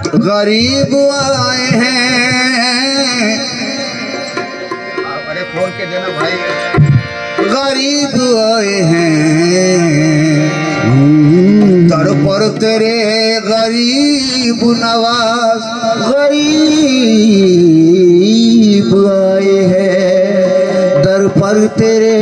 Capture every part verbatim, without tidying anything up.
गरीब आए हैं, अरे खोल के देना भाई। गरीब आए हैं दर पर तेरे गरीब नवाज, गरीब आए हैं दर पर तेरे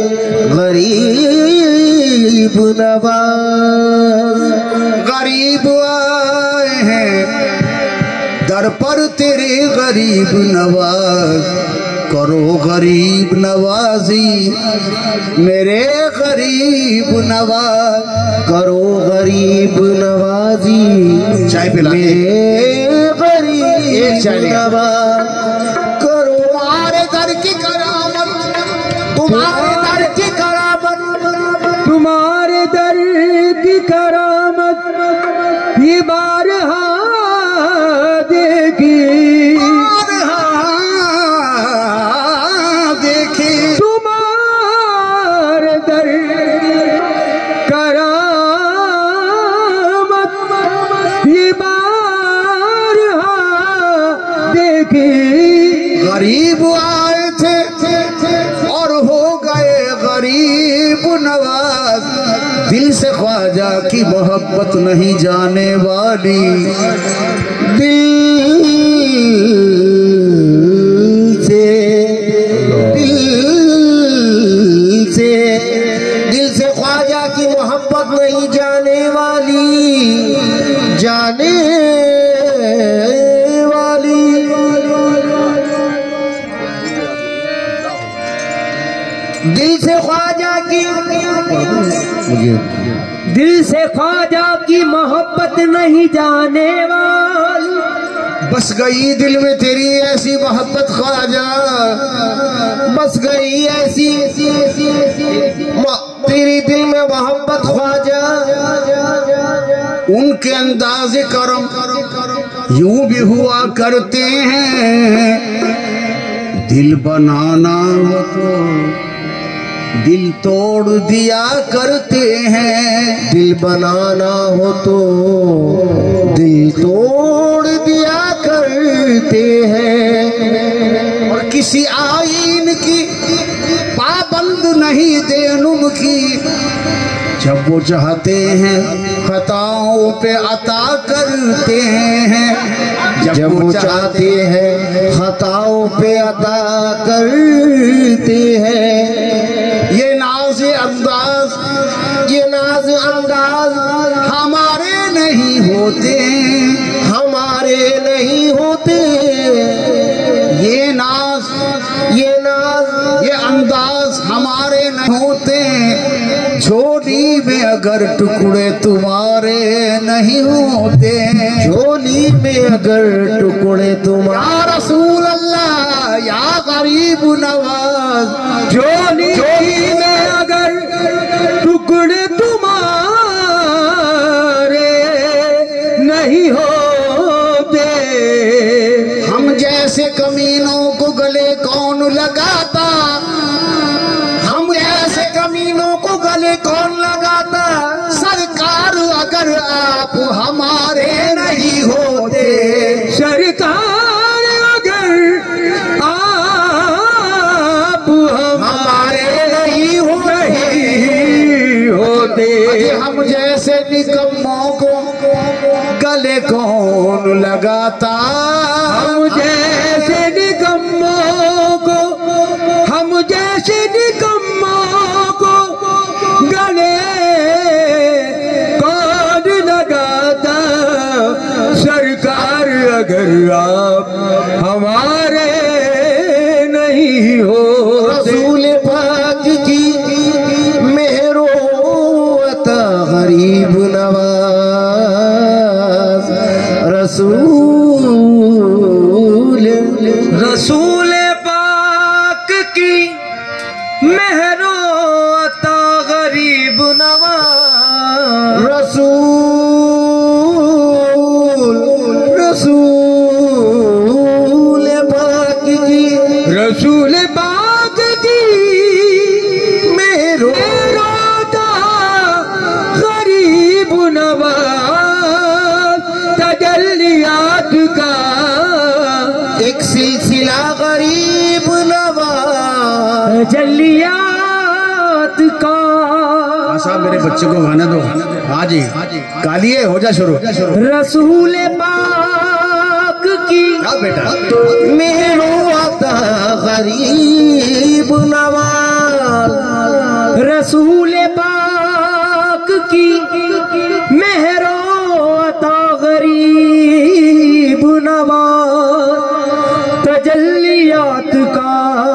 गरीब नवाज, गरीब आए हैं दर पर तेरे गरीब नवाज, करो गरीब नवाजी मेरे गरीब नवाज, करो गरीब नवाजी चाय पिला मेरे गरीब नवाज, करो तुम्हारे दर की करामत, तुम्हारे दर की करामत, तुम्हारे दर की करामत ये बारहा देखी, तुम्हारे दर करामत ये बारहा देखी। गरीब आए थे और हो गए गरीब नवाज, दिल से ख्वाजा की मोहब्बत नहीं जाने वाली, दिल से दिल से दिल से ख्वाजा की मोहब्बत नहीं जाने वाली, जाने वाली दिल से ख्वाजा की दिल से ख्वाजा की मोहब्बत नहीं जाने वाली, बस गई दिल में तेरी ऐसी मोहब्बत ख्वाजा, बस गई ऐसी तेरी दिल में मोहब्बत ख्वाजा, उनके अंदाज़े करम यूं भी हुआ करते हैं, दिल बनाना हो तो दिल तोड़ दिया करते हैं, दिल बनाना हो तो दिल तोड़ दिया करते हैं, और किसी आईन की पाबंद नहीं देनुम की, जब वो चाहते हैं खताओं पे अता करते हैं, जब वो चाहते हैं खताओं पे अता करते हैं, ये नाज अंदाज ये नाज अंदाज हमारे नहीं होते, हमारे नहीं होते, ये नाज ये नाज ये अंदाज हमारे नहीं होते, झोली में अगर टुकड़े तुम्हारे नहीं होते, झोली में अगर टुकड़े तुम्हारे, या रसूल अल्लाह या गरीब नवाज, झोली में अगर टुकड़े तुम्हारे नहीं होते, हम जैसे कमीनों को गले कौन लगाता, हम ऐसे कमीनों को गले कौन लगाता, सरकार अगर आप हमारे नहीं होते, सरकार अगर आप हमारे नहीं होते, हम जैसे निकम्मों को गले कौन लगाता, हम जैसे निकम्मों को हम जैसे निकम्मों को गले कौन लगाता, सरकार अगर आप हमारे नहीं होते, रसूल पाक की मेहरो अता गरीब नवाज, रसूल रसूल पाक की मेहरो अता गरीब नवाज, रसूल रसूल पाक की रसूल पाक की मेरो अता गरीब नवाज, तजल्लिया का एक सिलसिला गरीब नवाज, तजल्लियात का। साहब मेरे बच्चे को गाने दो। हाँ जी, गालिए, हो जा शुरू। रसूल पाक की बेटा मेरो आता गरीब नवाज, रसूल पाक की मेहरो अता गरीब नवाज, तजल्लियात का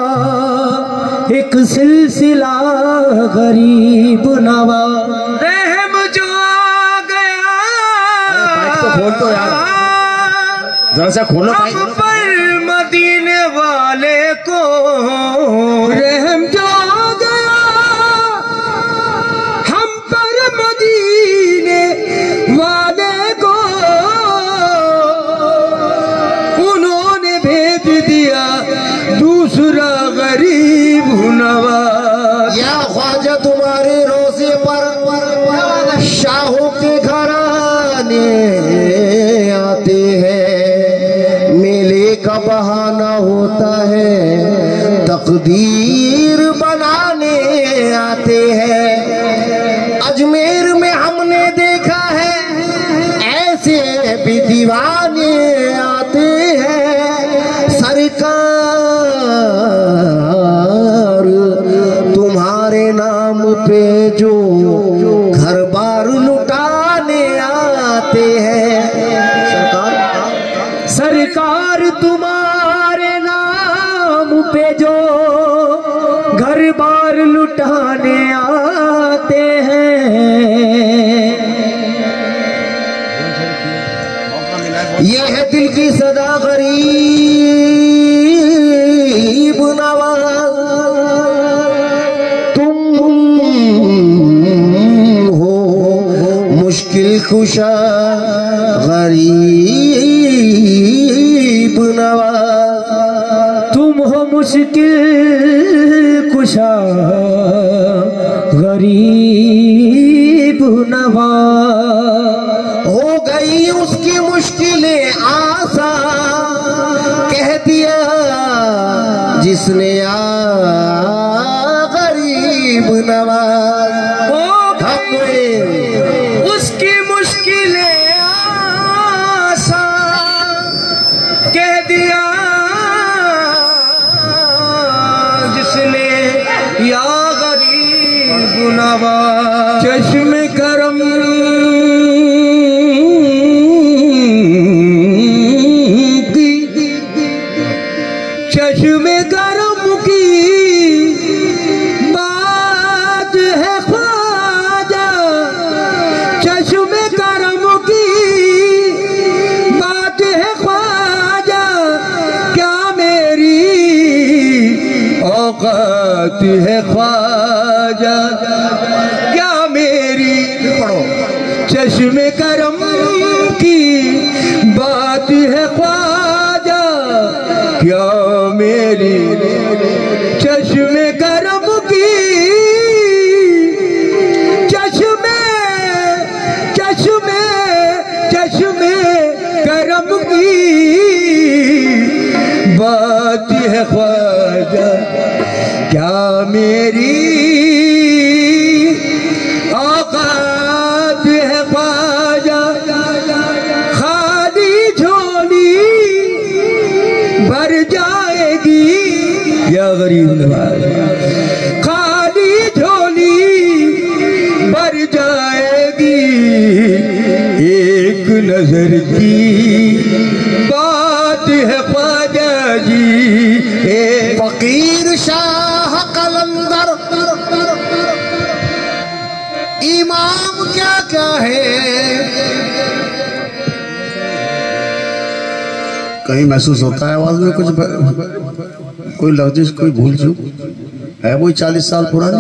एक सिलसिला गरीब नवाज। रहम जो आ गया, माइक तो खोल दो यार, जरा सा खोलो माइक। हम पर मदीने वाले को रहम जो आ गया, हम पर मदीने वाले को उन्होंने भेज दिया दूसरा गरीब नवाज। या ख्वाजा तुम्हारे रोजे पर शाहों के घराने आते हैं, मेले का बहाना होता है, तकदीर बनाने आते हैं। अजमेर में हमने देखा है ऐसे भी दीवाने आते हैं। सरकार तुम्हारे नाम पे जो घर बार लुटाने आते हैं, सरकार सरकार तुम्हारे नाम पे जो घर बार लुटाने आते हैं। ये है दिल की सदा गरीब नवाज, तुम हो मुश्किल कुशा गरीब नवाज, तुम हो मुश्किल कुशा गरीब नवाज। हो गई उसकी मुश्किलें आसान, कह दिया जिसने आ गरीब नवाज। हो गई उसकी मुश्किलें आसान, कह दिया जिसने या गरीब नवाज। चश्मे करम की, चश्मे करम की बात है ख्वाजा, चश्मे करम की बात है ख्वाजा, क्या मेरी औकात है ख्वाजा, क्या मेरी चश्मे करम की बात है ख्वाजा, क्या मेरी चश्मे करम की, चश्मे चश्मे चश्मे करम की बात है ख्वाजा, क्या मेरी औकात है ख्वाजा। खाली झोली भर जाएगी या गरीब नवाज, खाली झोली भर जाएगी एक नजर की बात है ख्वाजा जी। फकीर शाह कलंदर इमाम क्या क्या है, कहीं महसूस होता है आवाज में कुछ कोई लफ्ज, कोई भूल चूक है? वही चालीस साल पुरानी।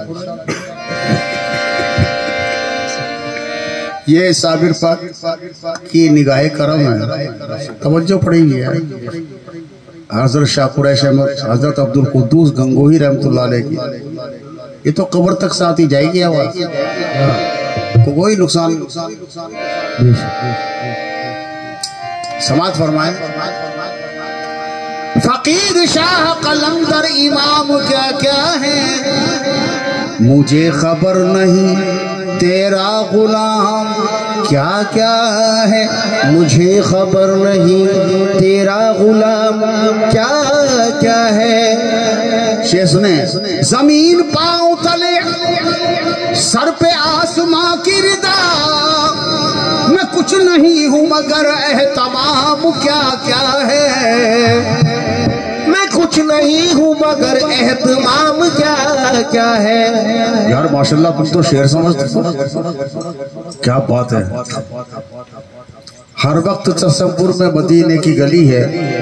ये साबिर पाक की निगाहे करम है, तवज्जो पड़ेगी यार। हजरत शाह कुरैश अहमद, हजरत अब्दुल कुद्दूस गंगोही रहमतुल्लाह अलैह की, ये तो कब्र तक साथ ही जाएगी आवाज, कोई नुकसान। समाज फरमाए। फकीर शाह कलंदर इमाम क्या क्या है, मुझे खबर नहीं तेरा गुलाम क्या क्या है, मुझे खबर नहीं तेरा गुलाम क्या क्या है। शेर सुने। जमीन पांव तले सर पे आसमां की रिदा, मैं कुछ नहीं हूं मगर एहतमाम क्या क्या है, मैं कुछ नहीं हूं मगर एहतमाम क्या क्या है। यार माशाल्लाह तुम तो शेर समझते हो, क्या बात है। हर वक्त तसव्वुर में मदीने की गली है,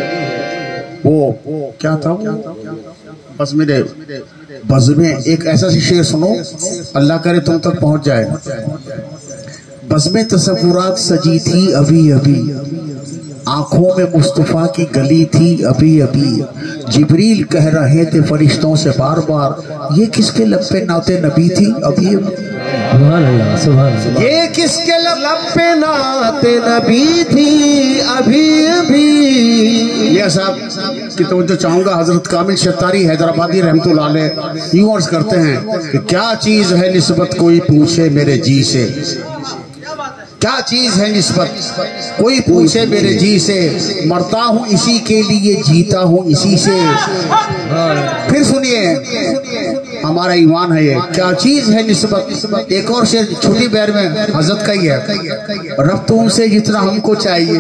वो क्या था वो, बस मेरे बज़ में एक ऐसा सी शेर सुनो, अल्लाह करे तुम तक पहुंच जाए। बज़ में तसव्वुरात सजी थी अभी अभी, आंखों में मुस्तफा की गली थी अभी अभी, जिब्रील कह रहे थे फरिश्तों से बार बार, ये किसके लब पे नाते नबी थी अभी अभी, सुभान अल्लाह सुभान अल्लाह, ये किसके लब पे नाते नबी थी अभी अभी। ये साहब की तो जो चाहूंगा, हजरत कामिल शतारी हैदराबादी रहमतुल्लाह अलैह यूं अर्ज करते हैं कि क्या चीज है निस्बत कोई पूछे मेरे जी से, क्या चीज है निस्बत कोई पूछे मेरे जी से, मरता हूँ इसी के लिए जीता हूँ इसी से। फिर सुनिए हमारा ईमान है ये, क्या चीज है निस्बत। एक और शेर छोटी बैर में हजरत का ही है, रब तुमसे जितना हमको चाहिए,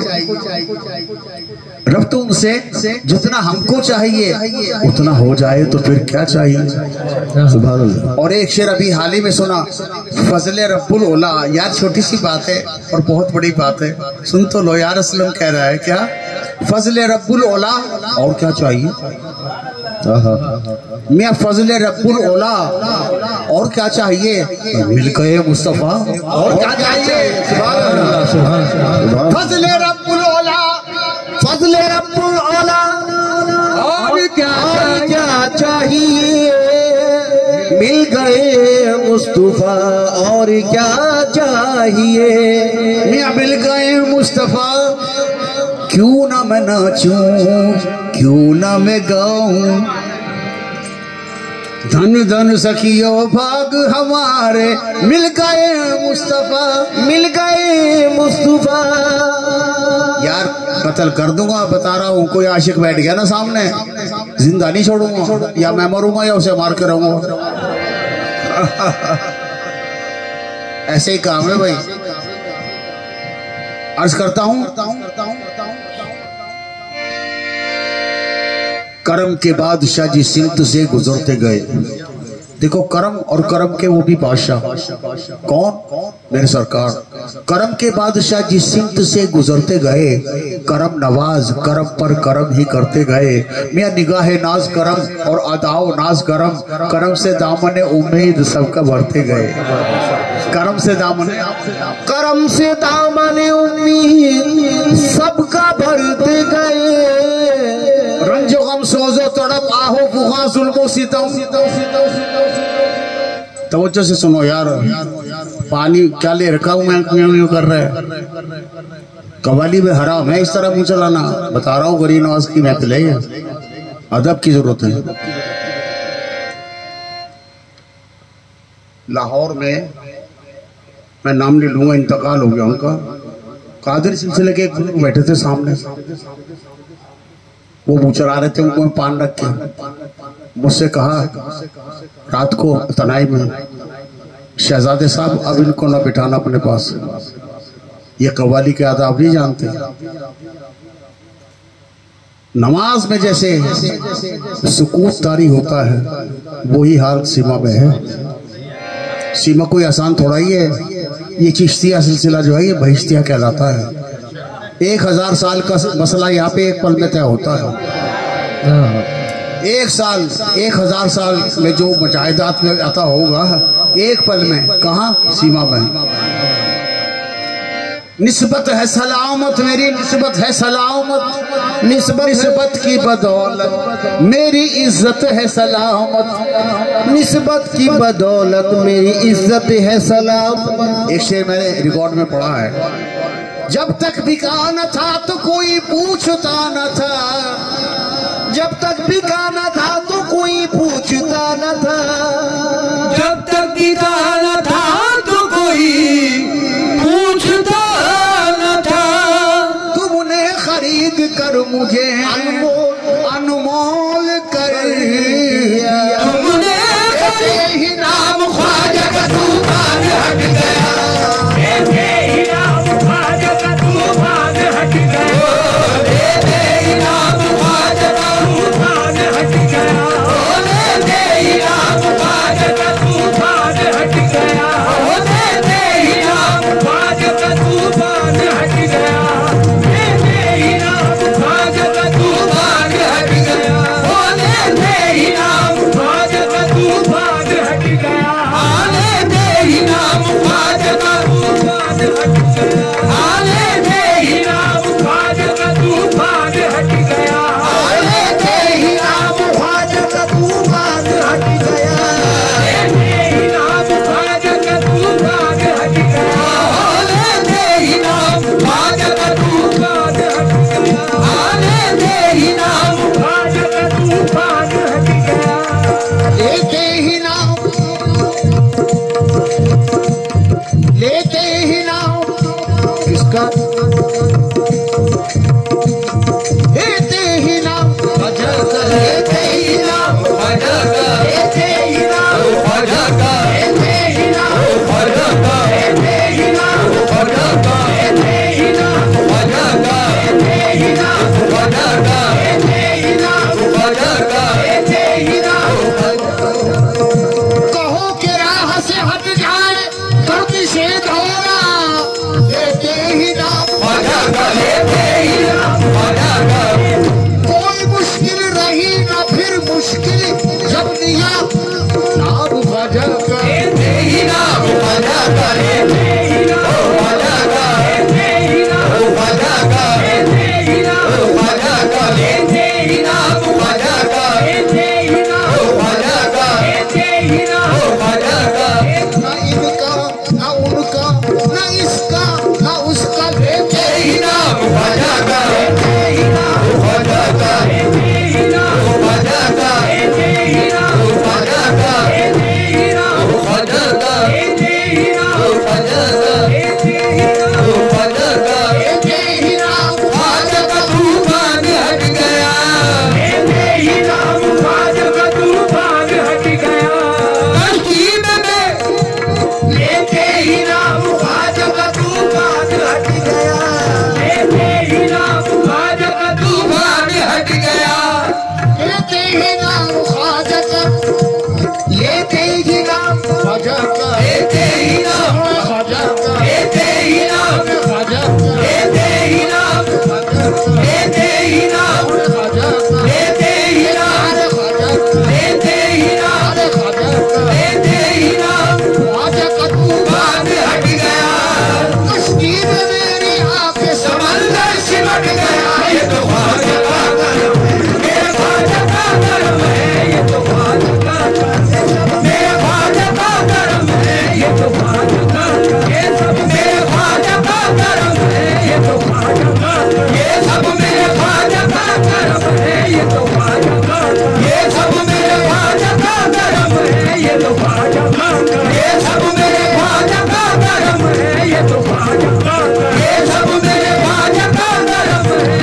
रब तुमसे जितना हमको चाहिए उतना हो जाए तो फिर क्या चाहिए। सुभान अल्लाह। और एक शेर अभी हाल ही में सुना, फजले रब्बुल ओला। यार छोटी सी बात है और बहुत बड़ी बात है, सुन तो लो यार। असलम कह रहा है क्या, फजले रब्बुल ओला और क्या चाहिए, मैं फजले रब्बुल ओला और क्या चाहिए, मिल गए मुस्तफा और क्या चाहिए। फजले रब्बुल ओला, फजले रब्बुल ओला और क्या क्या चाहिए, मिल गए मुस्तफा और क्या चाहिए। मियां मिल गए मुस्तफा, क्यों ना मैं नाचूं, क्यों ना मैं गाऊं, धन धन सखियो भाग हमारे, मिल गए मुस्तफा, मिल गए मुस्तफा। यार कत्ल कर दूंगा, बता रहा हूँ। कोई आशिक बैठ गया ना सामने, जिंदा नहीं छोड़ूंगा, या मैं मरूंगा या उसे मार के रहूंगा। ऐसे ही काम है भाई। अर्ज करता हूं, करम के बादशाह जी सिमत से गुजरते गए। देखो करम और करम के वो भी बादशाह कौन, मेरे सरकार। करम के बादशाह जी सिमत से गुजरते गए, करम नवाज करम पर करम ही करते गए। मियां निगाह नाज करम और अदाओ नाज करम, करम से दामन उम्मीद सबका भरते गए। करम से दामन, करम से दामन उम्मीद सबका भरते गए। रंजो गम सोजो तड़प आहो फुगा जुल्मो सितम। तवज्जो से सुनो यार, पानी क्या ले रखा हूं मैं, क्यों यूं कर रहा है। कवाली में हराम है इस तरह मुंह चलाना, बता रहा हूँ। गरीब नवाज की महफिल है, अदब की जरूरत है। लाहौर में, मैं नाम नहीं लूंगा, इंतकाल हो गया उनका, कादरी सिलसिले के एक लोग बैठे थे सामने, वो मुँह चला रहे थे, उनको पान रख के मुझसे कहा रात को तनाई में, शहजादे साहब अब इनको ना बिठाना अपने पास, ये कव्वाली के आदाब नहीं जानते। नमाज में जैसे सुकूत तारी होता है, वही हाल सीमा में है। सीमा कोई आसान थोड़ा ही है, ये चिश्तिया सिलसिला जो है ये बहिश्तिया कहलाता है। एक हजार साल का मसला यहाँ पे एक पल में तय होता है। एक साल, एक हजार साल में जो मुजाहिदात में आता होगा, एक पल में कहाँ, सीमा में। निस्बत है सलामत मेरी, निस्बत है सलामत, निस्बत निस्बत की बदौलत मेरी इज्जत है सलामत, निस्बत की बदौलत मेरी इज्जत है सलामत। एक शेर मैंने रिकॉर्ड में पढ़ा है, जब तक बिका न था तो कोई पूछता न था, जब तक बिका न था तो कोई पूछता न था, जब तक बिका न था तो कोई पूछता न था। तुमने खरीद कर मुझे अनमोल अनमोल कर दिया, तुमने ही नाम ख्वाजा का तूफान हट गया, ऐसे ही नाम ख्वाजा का तूफान हट गया, ऐसे ही नाम ख्वाजा का तूफान हट गया, ऐसे ही नाम ख्वाजा का तूफान हट गया, ऐसे ही नाम ख्वाजा का तूफान हट गया, ऐसे ही नाम ख्वाजा का तूफान हट गया, ऐसे ही नाम ख्वाजा का तूफान हट गया, ऐसे ही नाम ख्वाजा का तूफान हट गया, ऐसे ही नाम ख्वाजा का तूफान हट गया, ऐसे ही नाम ख्वाजा का तूफान हट गया, ऐसे ही नाम ख्वाजा का तूफान हट गया, ऐसे ही नाम ख्वाजा का तूफान हट गया, ऐसे ही नाम ख्वाजा का तूफान हट गया। लेते ही नाम लेते ही नाम किसका लेते ही नाम ख्वाजा का, लेते ही नाम ख्वाजा का, लेते ही नाम ख्वाजा का, लेते ही नाम ख्वाजा का, लेते ही नाम ख्वाजा का, लेते ही नाम ख्वाजा का, लेते ही नाम ख्वाजा का, लेते ही नाम ख्वाजा का, लेते ही नाम कहो कि राह से हट जाए धरती से धोना, लेते ही नाम ख्वाजा का, लेते ही नाम ख्वाजा का, कोई मुश्किल रही ना फिर मुश्किल जब दिया नाम ख्वाजा का, लेते ही नाम ख्वाजा का, लेते ही नाम ख्वाजा का, लेते ही नाम ख्वाजा का, लेते ही नाम ख्वाजा का, लेते ही नाम ख्वाजा का, लेते ही नाम ख्वाजा का, लेते ही नाम ख्वाजा का। ना इनका ना उनका ना इसका ना उसका, लेते ही नाम ख्वाजा का, लेते ही नाम ख्वाजा का, लेते ही नाम ख्वाजा का, लेते ही नाम ख्वाजा का, लेते ही नाम ख्वाजा का, लेते ही नाम ख्वाजा का, लेते ही नाम ख्वाजा का, लेते ही नाम ख्वाजा का तूफान हट गया, लेते ही नाम ख्वाजा का तूफान हट गया। कश्ती में मैं लेते ही नाम ख्वाजा का तूफान हट गया, लेते ही नाम ख्वाजा का तूफान हट गया, लेते ही नाम ख्वाजा का, लेते ही नाम ख्वाजा का, लेते ही नाम ख्वाजा का, लेते ही नाम ख्वाजा का, लेते ही नाम लेते ही नाम ख्वाजा का, लेते ही नाम ख्वाजा का, लेते ही नाम ख्वाजा का, लेते ही नाम ख्वाजा का तूफान बांध हट गया, कश्ती में मेरी आंखें समंदर सिमट गया। ये तो ख्वाजा का करम है, मेरे ख्वाजा का करम है, ये तो ख्वाजा का करम है, मेरे ख्वाजा का करम है, ये तो ख्वाजा का करम, ये सब मेरे ख्वाजा का करम है, ये तो ख्वाजा का करम, ये सब मेरे ख्वाजा का करम है, ये तो ख्वाजा का करम, ये सब मेरे ख्वाजा का करम है, ये तो ख्वाजा का करम, ये सब मेरे ख्वाजा का करम है, ये तो ख्वाजा का करम, ये सब मेरे ख्वाजा का करम है,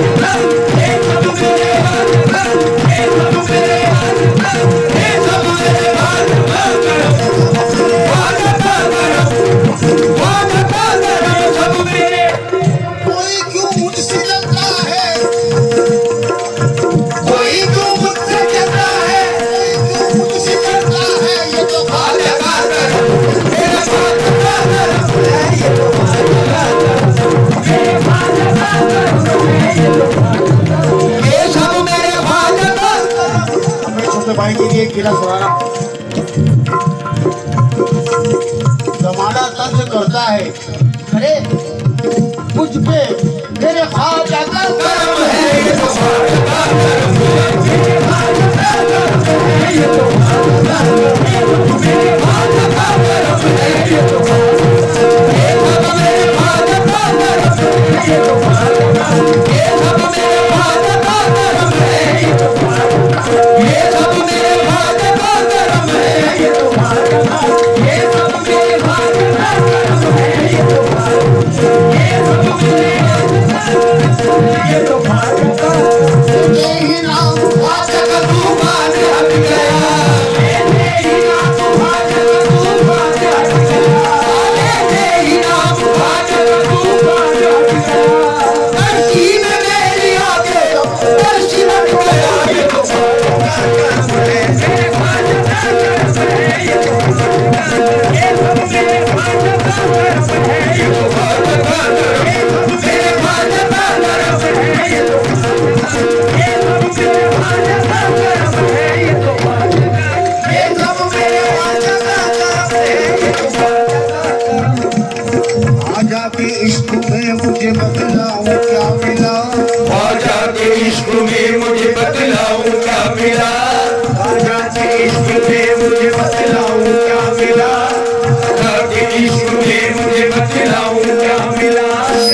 भाई के लिए किला सुनाना। जमाना तंज करता है, अरे मुझ पे मेरे ख्वाजा का करम है, ये तो ख्वाजा का करम है, मेरे ख्वाजा का करम है, ये तो ख्वाजा का करम है, मेरे ख्वाजा का करम है, ये तो मेरे ख्वाजा का करम है, ये तो ख्वाजा का करम है, ये सब मेरे ख्वाजा का करम है, ये तो ये सब मेरे ख्वाजा का करम है, ये तो ख्वाजा का, ये सब मेरे ख्वाजा का करम है, ये तो ये सब मेरे ये तो ख्वाजा का, ये ही नाम ख्वाजा का तूफान हट गया, ये ही नाम ख्वाजा का तूफान हट गया, ये ही नाम ख्वाजा का तूफान हट गया, धरती में मेरी आगे दर्शी हट गया, ये तो ख्वाजा के इश्क में मुझे बतलाऊं क्या मिला, ख्वाजा के इश्क में मुझे बतलाऊं क्या मिला, ख्वाजा के इश्क में मुझे बतलाऊं क्या मिला, ख्वाजा के इश्क में मुझे बतलाऊं क्या मिला,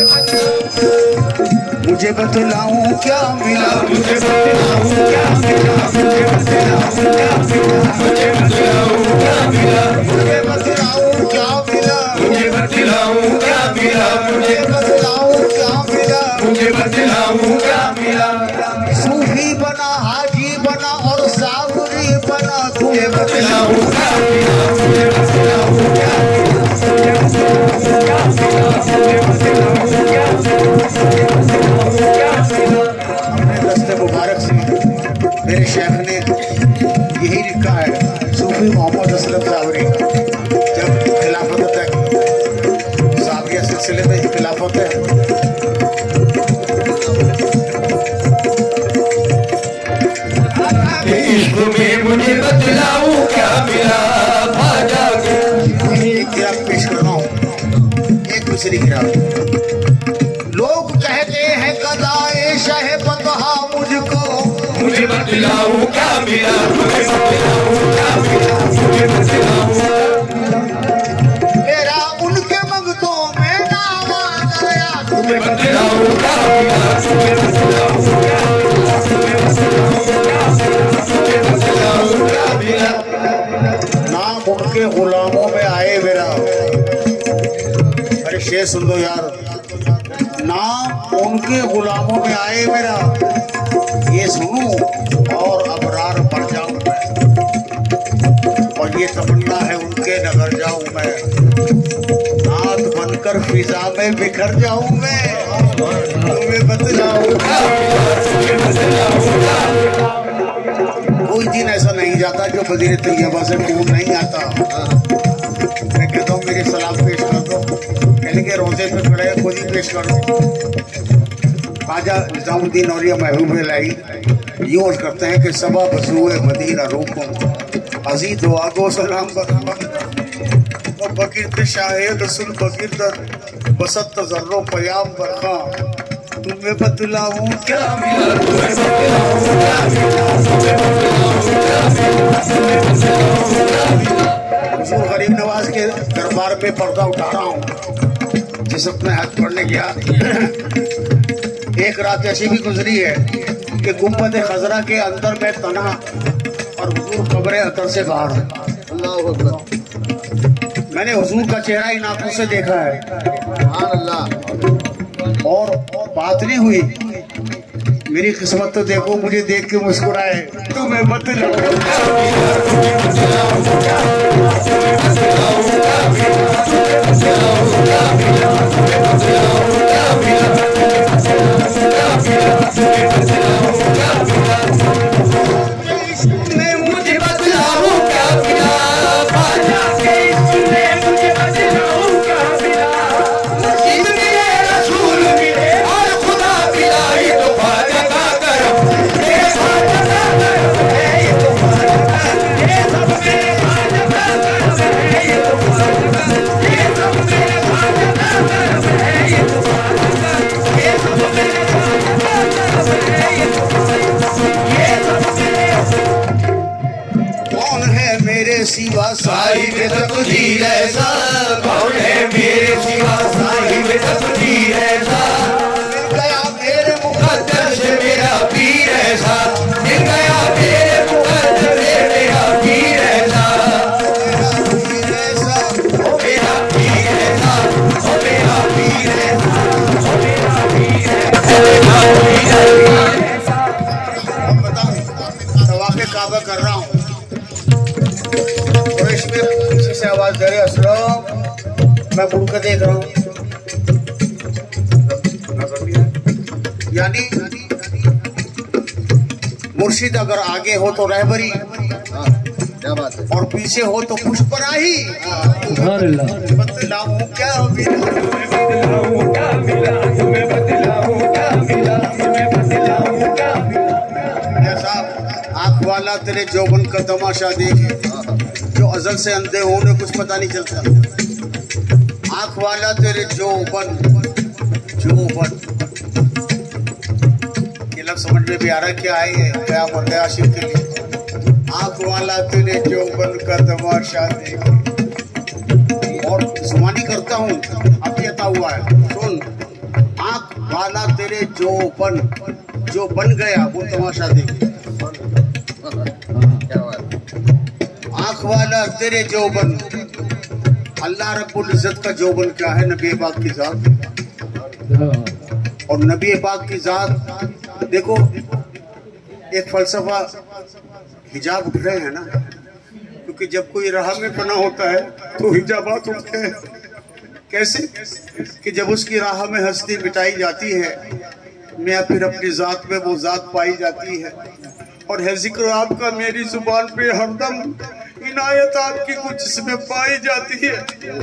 मुझे बतलाऊं क्या मिला, मुझे बतलाऊं क्या मिला, मुझे बतलाऊं क्या मिला, मुझे बतलाऊं क्या मिला, मुझे बतलाऊं क्या मिला, मुझे बतलाऊं क्या मिला, मुझे बतलाऊं क्या मिला, मुझे बतलाऊं क्या मिला, सूफी बना, हाजी बना और सावरी बना, तुझे बतलाऊं क्या मिला, मुझे बतलाऊं क्या मिला, मुझे बतलाऊं क्या मिला, मुझे बतलाऊं क्या मिला। अपने दस्ते मुबारक से मेरे शेख ने यही लिखा है, सूफी मोहम्मद असलम सावरी जब खिलाफत तक सावरिया सिलसिले में खिलाफत है, इश्क में मुझे बतलाऊं क्या मिला, ख्वाजा के एक गिरा पेश कर रहा हूँ, एक दूसरी गिरा। लोग कहते हैं कदाए शह बतहा मुझको, मुझे बतलाऊं क्या मिला, मुझे बतलाऊं क्या मिला, मुझे बतलाऊं, मेरा उनके मगजों में नाम आ गया, तुम्हें बतलाऊं क्या मिला, मुझे बतलाऊं क्या मिला, मुझे बतलाऊं क्या मिला, मुझे बतलाऊं क्या मिला, नाम उनके गुलामों में आए मेरा, अरे शेर सुन लो यार, नाम उनके गुलामों में आए मेरा, ये सुनूं और अबरार बन जाऊं मैं, और ये तमन्ना है उनके नगर जाऊं मैं, नाथ बनकर फिजा में बिखर जाऊं मैं, तुम्हें बतलाऊं कोई दिन ऐसा नहीं जाता जो मदीने तैयबा से दूर नहीं आता। मैं कहता हूँ मेरी सलाम पेश कर दो, कहने के रोजे पे खड़े हैं, खुद ही पेश कर दो। ख्वाजा निजामुद्दीन औलिया महबूब लाई यूँ करते हैं कि सबा बसूए मदीना रोकुम अजी दुआ गो सलाम और बकीर शाहिद सुन बकीर बसत तजर्रो पयाम बरखा, तुम्हें बतलाऊं क्या मिला, तुम्हें बतलाऊं क्या मिला, तुम्हें बतलाऊं क्या मिला, तुम्हें बतलाऊं क्या मिला। हुजूर गरीब नवाज के दरबार में पर्दा उठा रहा हूँ, जिस अपने हाथ पढ़ने गया, एक रात ऐसी भी गुजरी है कि गुम्बद खजरा के अंदर में तना और हुजूर कब्र अतर से बाहर है। अल्लाह अकबर। मैंने हुजूर का चेहरा इन आंखों से देखा है, सुभान अल्लाह, और बात नहीं हुई मेरी किस्मत तो देखो, मुझे देख के मुस्कुराए। तुम्हें बतलाऊं मुझे बतलाऊं क्या मिला, ख्वाजा के इश्क में मुझे बतलाऊं क्या मिला। इसके रसूल मिले और खुदा मिला, ये तो ख्वाजा का करम, ये ख्वाजा का करम है, ये तो ख्वाजा का, ये सब मेरे ख्वाजा का करम है, ये तो ख्वाजा का, ये सब मेरे ख्वाजा का करम है, ये तो ख्वाजा का, ये सब मेरे ख्वाजा का करम है, ये तो ख्वाजा का, ये सब मेरे। कौन है मेरे सिवा साहिब तकदीर ऐसा, कौन है मेरे सिवा साहिब तकदीर ऐसा। मिल गया मेरे मुकद्दर से मेरा पीर ऐसा, मिल गया मेरे मुकद्दर से मेरा पीर ऐसा। मुखीर ऐसा, ओ मेरा पीर ऐसा, ओ मेरा पीर ऐसा, ओ मेरा पीर ऐसा, मेरा पीर ऐसा। अब बताओ, तवाफ़े काबा कर रहा हूँ, कुरैश में पीछे से आवाज दे रहे असलम, मैं मुड़ कर देख रहा हूँ। यानी मुर्शिद अगर आगे हो तो रहबरी, क्या बात है, और पीछे हो तो पुष्पराही। बतलाऊं क्या मिला, बतलाऊं क्या मिला, तुम्हें बतलाऊं क्या मिला, तुम्हें बतलाऊं क्या मिला। साहब आँख वाला तेरे जौबन का तमाशा देखे, जो अजल से अंधे हो उन्हें कुछ पता नहीं चलता। आँख वाला तेरे जौबन, जौबन ये लफ्ज़ समझ में भी आ रहा क्या है, ये क्या होता है आशिक के लिए। आँख वाला तेरे जौबन का तमाशा देखे, और जुबानी करता हूँ, अब ये अता हुआ है सुन। आँख वाला तेरे जौबन, जो बन गया वो तमाशा देखे। आँख वाला तेरे जौबन, अल्लाह रब्बुल इज्जत का जौबन क्या है, नबी पाक की जात। और नबी पाक की जात देखो, एक फलसफा हिजाब उठ रहे हैं ना, क्योंकि जब कोई राह में पना होता है तो हिजाबात उठते हैं। कैसे कि जब उसकी राह में हस्ती मिटाई जाती है, मैं फिर अपनी जात में वो जात पाई जाती है। और है जिक्र आपका मेरी जुबान पे हरदम, इनायत आपकी कुछ इसमें पाई जाती है।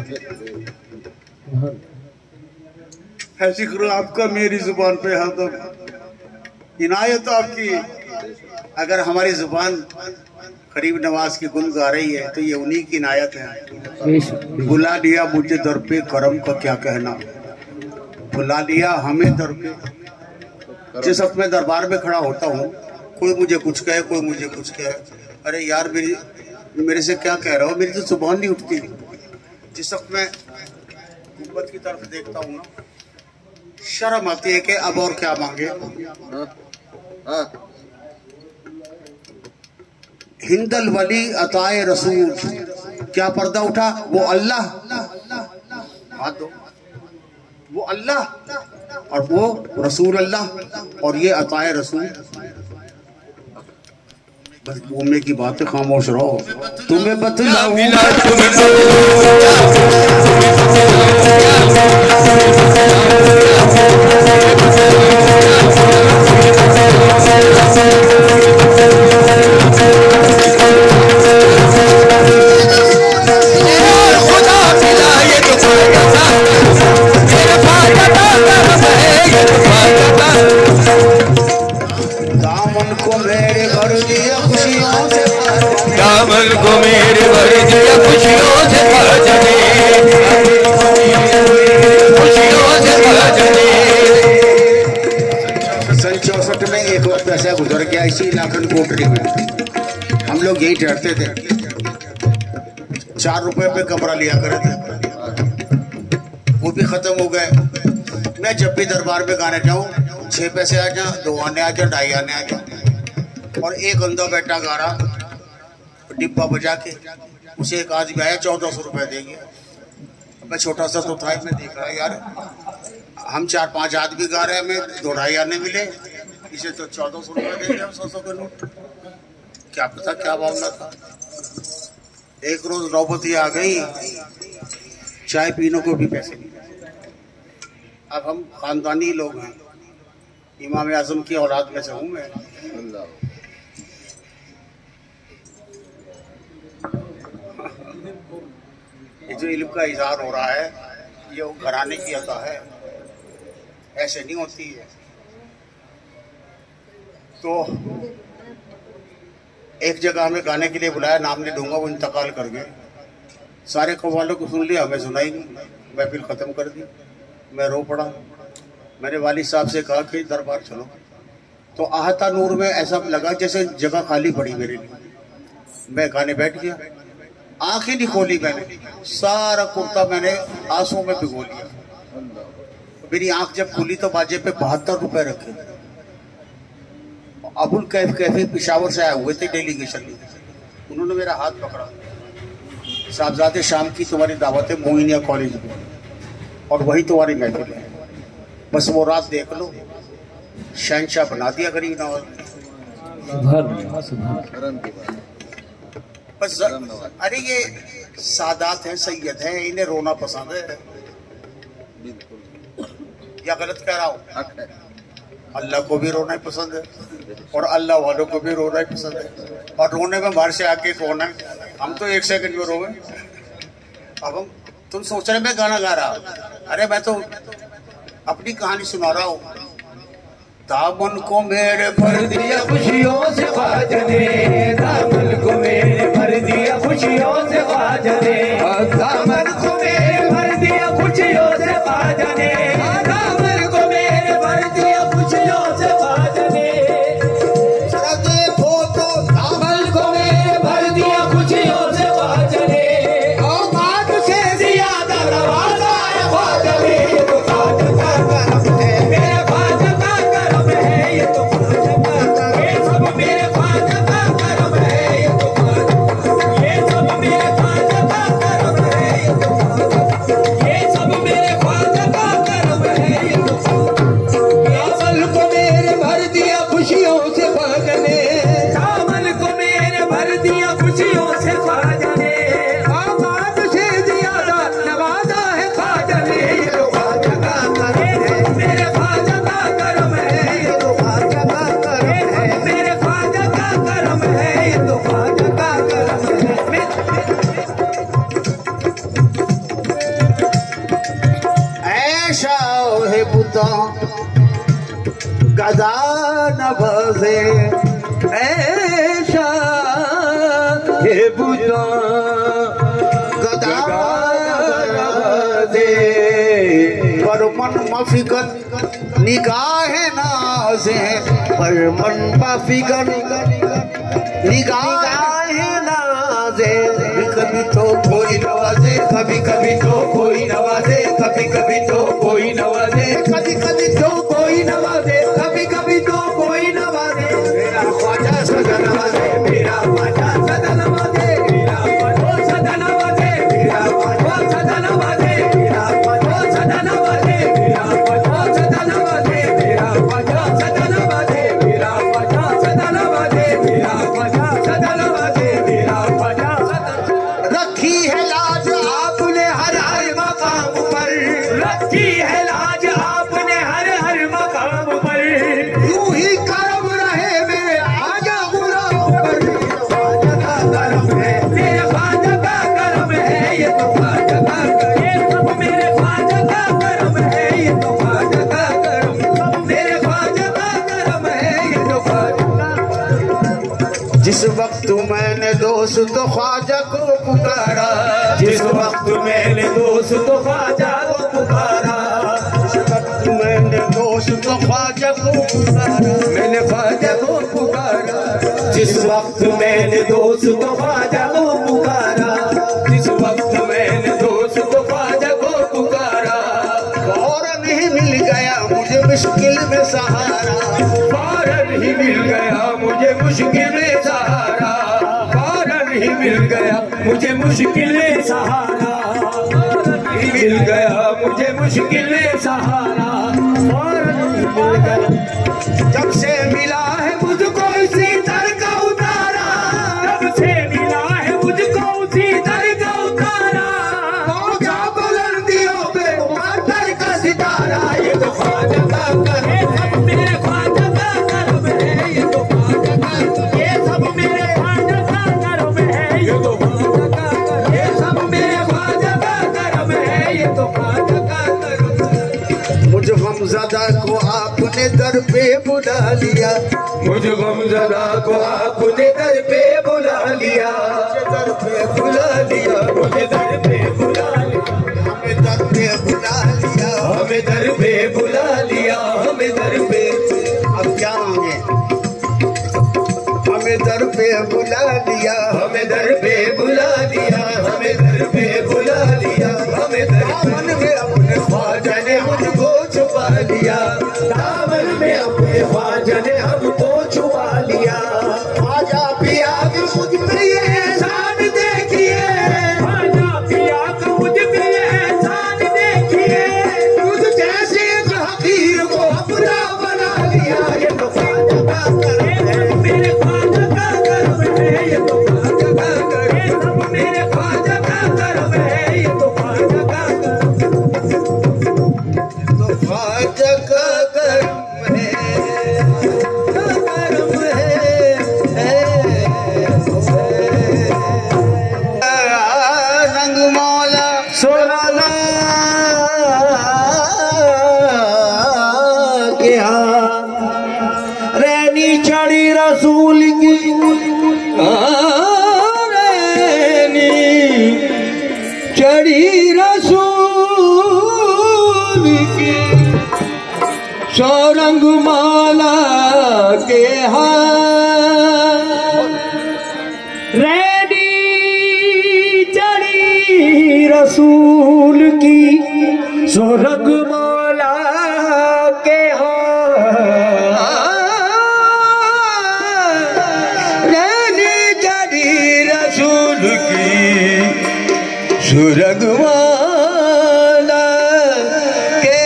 है जिक्र आपका मेरी जुबान पे हरदम, इनायत आपकी। अगर हमारी जुबान करीब नवाज की गुन गा रही है तो ये उन्हीं की इनायत है। बुला लिया मुझे दर पे, करम का क्या कहना, बुला लिया हमें दर पे। जिस वक्त मैं दरबार में खड़ा होता हूँ, कोई मुझे कुछ कहे, कोई मुझे कुछ कहे, अरे यार मेरी मेरे से क्या कह रहा हो, मेरी तो जुबान नहीं उठती। जिस वक्त मैं गुंबद की तरफ देखता हूँ ना, शर्म आती है कि अब और क्या मांगे। हिंदल वली अताए रसूल, क्या पर्दा उठा, वो अल्लाह, हाथ दो, वो अल्लाह और वो रसूल अल्लाह, और ये अताए रसूल। बस घूमने की बातें, खामोश रहो। तुम्हें बतलाऊं दामन को मेरे भर दिया खुशियों से, दामन को मेरे भर दिया खुशियों से, खुशियों से सन चौसठ में एक वक्त ऐसा गुजर गया इसी लाखन कोटरी में। हम लोग यही ठहरते थे, चार रुपए पे कमरा लिया करे थे, वो भी खत्म हो गए। मैं जब भी दरबार में गाने जाऊँ, छह पैसे आ जा, दो आने आ जा, ढाई आने आ जा, और एक अंधा बैठा गा रहा डिब्बा बजा के, उसे एक आदमी आया चौदह सौ रुपए देंगे। मैं छोटा सा तो था, मैं देख रहा यार हम चार पांच आदमी गा रहे हैं, हमें दो ढाई आने मिले, इसे तो चौदह सौ रुपये दे दिया, सौ सौ के नोट। क्या पता क्या भावना था। एक रोज नौबती आ गई, चाय पीने को भी पैसे नहीं। अब हम खानदानी लोग हैं, इमाम आजम की औलाद में से हूँ मैं। ये जो इल्म का इजहार हो रहा है, ये वो घराने की अता है, ऐसे नहीं होती है। तो एक जगह हमें गाने के लिए बुलाया, नाम नहीं दूंगा, वो इंतकाल कर गए। सारे कव्वालों को सुन लिया, हमें सुनाई नहीं, महफिल ख़त्म कर दी। मैं रो पड़ा। मैंने वालिद साहब से कहा कि दरबार चलो। तो आहता नूर में ऐसा लगा जैसे जगह खाली पड़ी मेरे लिए। मैं गाने बैठ गया, आंखें नहीं खोली मैंने, सारा कुर्ता मैंने आंसू में भिगो लिया। मेरी आंख जब खुली तो बाजे पे बहत्तर रुपए रखे। अबुल कैफ कैफे पिशावर से आए हुए थे डेलीगेशन में, उन्होंने मेरा हाथ पकड़ा। साहबजादे शाम की तुम्हारी दावत है मोइनिया कॉलेज में, और वही तुम्हारी महफिल है, बस वो रात देख लो। शहनशाह बना दिया गरीब नवाज। बस अरे ये सादात हैं, सैयद हैं, इन्हें रोना पसंद है। या गलत कह रहा हूँ? अल्लाह को भी रोना ही पसंद है, और अल्लाह वालों को भी रोना ही पसंद है। और रोने में बाहर से आके रोना है, हम तो एक सेकंड में रोवे। अब हम तुम सोच रहे मैं गाना गा रहा, अरे मैं तो अपनी कहानी सुना रहा हूँ। दामन को मेरे भर दिया खुशियों से ख्वाजा ने, दामन को मेरे भर दिया खुशियों से ख्वाजा ने, दामन को मेरे भर दिया खुशियों से ख्वाजा ने, दामन को मेरे भर दिया खुशियों से ख्वाजा ने। जरा देखो तो दामन को मेरे भर दिया खुशियों से ख्वाजा ने, औकात से ज्यादा नवाजा है ख्वाजा ने। ये तो ख्वाजा का करम है, मेरे ख्वाजा का करम है, ये तो ख्वाजा का करम, ये सब मेरे ख्वाजा का करम है, ये तो ख्वाजा, ये सब मेरे ख्वाजा का करम है, ये तो ख्वाजा, ये सब मेरे ख्वाजा का करम है, ये तो दामन को मेरे भर दिया खुशियों से ख्वाजा ने, दामन को मेरे भर दिया खुशियों से ख्वाजा ने, औकात से ज्यादा नवाजा है ख्वाजा ने। ये तो ख्वाजा का करम है, मेरे ख्वाजा का करम है, ये तो ख्वाजा का करम है, मेरे ख्वाजा का करम है, ये तो ख्वाजा का करम है। ऐशा है बुता गदा नवाजे, ऐशा ये बुदा गदा नवाजे, पर मन मफिकन निगाह नाज़े, पर मन मफिकन निगाह नाज़े। कभी तो कोई नवाजे, कभी कभी तो कोई नवाजे, कभी कभी तो कोई नवाजे, कभी कभी तो कोई नवाजे, कभी कभी तो कोई नवाजे। मेरा ख्वाजा सदा नवाजे, मेरा ख्वाजा सदा नवाजे, मेरा ख्वाजा सदा नवाजे, मेरा ख्वाजा सदा नवाजे, मेरा ख्वाजा सदा नवाजे, मेरा ख्वाजा सदा नवाजे, मेरा ख्वाजा सदा नवाजे, मेरा ख्वाजा सदा नवाजे, मेरा ख्वाजा सदा नवाजे, मेरा ख्वाजा सदा। रखी है लाज आपने हर हर मकाम पर, रखी है लाज आपने हर हर मकाम पर, यूं ही करम रहे मेरे आजा गुलाम पर। ख्वाजा का करम है, मेरे ख्वाजा का करम है, ये तो ख्वाजा का करम, ये सब मेरे ख्वाजा का करम है, ये तो ख्वाजा का करम, सब मेरे ख्वाजा का करम है, ये तो ख्वाजा का। जिस वक्त मैंने दोस्त तो ख्वाजा को पुकारा, जिस वक्त मैंने दोस्त तो ख्वाजा को पुकारा, जिस वक्त मैंने दोस्त तो ख्वाजा को पुकारा, मैंने ख्वाजा को पुकारा, जिस वक्त मैंने दोस्त तो ख्वाजा को पुकारा, जिस वक्त मैंने दोस्त तो ख्वाजा को पुकारा, फौरन ही मिल गया मुझे मुश्किल में सहारा, फौरन ही मिल गया मुझे मुश्किल में सहारा, फौरन ही मिल गया मुझे मुश्किल में सहारा, फौरन ही मिल गया मुझे मुश्किल में सहारा, फौरन मिल गया। जब से मिला है मुझको इसी दर का उतारा, जब से मिला है मुझको उसी दर का उतारा, पहुंचा बुलंदियों पे दर का सितारा। ये तो ख्वाजा का करम ये है, सब मेरे ख्वाजा का करम है, ये तो ख्वाजा का करम, ये सब मेरे ख्वाजा का करम है, ये तो ख्वाजा का करम, ये सब मेरे ख्वाजा का करम है, ये तो ख्वाजा का करम है। मुझ गमज़दा को आपने दर पे बुला लिया, मुझ गमज़दा को आपने दर पे बुला लिया, दर पे बुला लिया, मुझे दर पे बुला लिया, हमें दर पे बुला लिया, हमें दर पे बुला लिया, हमें दर पे। अब क्या मांगे? हमें दर पे बुला लिया, हमें दर पे बुला लिया, हमें दर पे बुला लिया, हमें दर पे। दामन में अपने ख्वाजा ने मुझको छुपा लिया, दामन में अपने ख्वाजा ने हमको छुपा लिया। ख्वाजा पिया के मुझ पे ये एहसान देखिए, ख्वाजा पिया का मुझ पे एहसान देखिए, मुझ जैसे एक हकीर को अपना बना लिया। ये तो ख्वाजा का करम है, ये मेरे ख्वाजा का करम है, ये तो ख्वाजा का करम, ये सब मेरे ख्वाजा का करम है, ये तो ख्वाजा का करम, तो ख्वाजा का करम है, का करम है, है, है। रंग मौला सोनाला के हाथ, रैनी चढ़ी रसूल की, रैनी चढ़ी रसूल की, सौरंग माला के हाथ, रैनी चढ़ी रसूल की, सोरग मौला के हाथ, रैनी चढ़ी रसूल की, सुरग माला के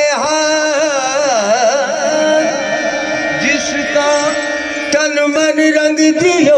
हाथ, जिसका तन मन रंग दियो,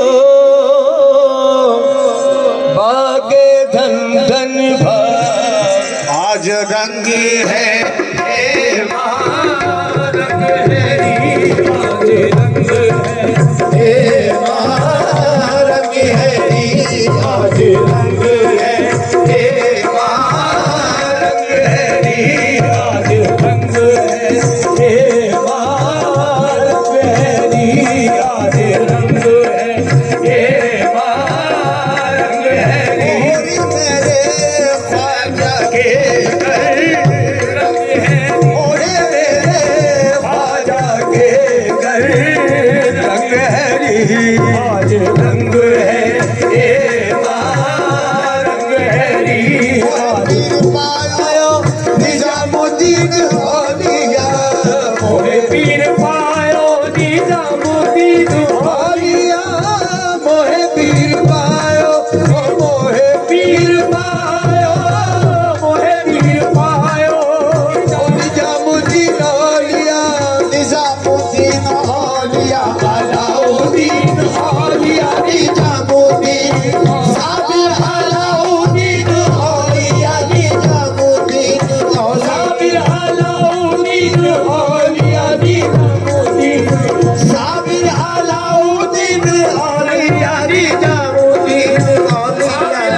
बागे धन धन भा, आज रंगी है हे मां, रंग है आज रंग है, हे मां, रंग है आज रंग है, हे मां, रंग है आज रंग है, हे मां रंग है, आज रंग है, हे मां रंग है, मोरी मेरे ख्वाजा के घर, रंग है, मोरे मेरे ख्वाजा के घर, रंग है, आज रंग है, हे मां रंग है, आज पायो निजामुद्दीन औलिया, मोहे पीर पायो निजामुद्दीन औलिया, मोहे पीर पायो, ओ मोहे पीर पायो, मोहे पीर पायो, निजामुद्दीन औलिया, निजामुद्दीन औलिया, अलाउद्दीन औलिया, निजामुद्दीन, साबिर अलाउद्दीन औलिया, निजामुद्दीन औलिया, साबिर अलाउद्दीन औलिया निजामुद्दीन, साबिर अलाउद्दीन औलिया, निजामुद्दीन औलिया,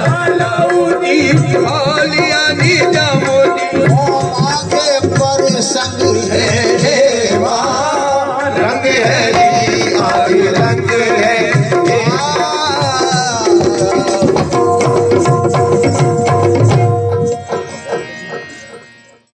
अलाउद्दीन औलिया, निजामुद्दीन, आगे पर संग है